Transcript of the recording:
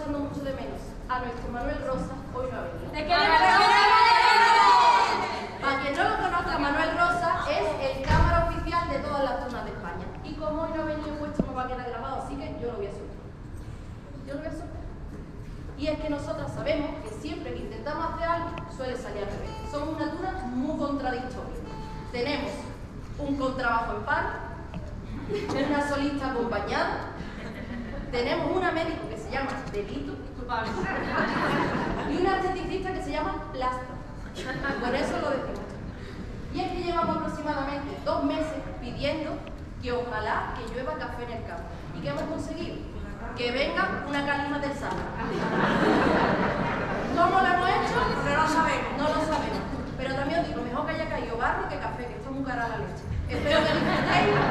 echando mucho de menos a nuestro Manuel Rosa, hoy no ha venido. Para quien no lo conozca, Manuel Rosa es el cámara oficial de todas las tunas de España. Y como hoy no ha venido, pues esto no va a quedar grabado, así que yo lo voy a soltar. Yo lo voy a soltar. Y es que nosotras sabemos que siempre que intentamos hacer algo, suele salir al revés. Somos una tuna muy contradictoria. Tenemos un contrabajo en paro, una solista acompañada, tenemos una médico que se llama Delito, y una esteticista que se llama Plasta. Por eso lo decimos. Y es que llevamos aproximadamente 2 meses pidiendo que ojalá que llueva café en el campo. ¿Y qué hemos conseguido? Que venga una calima del Sahara. ¿Cómo lo hemos hecho? No lo sabemos. No lo sabemos. Pero también os digo, mejor que haya caído barro que café, que está muy cara la leche. Espero que disfrutéis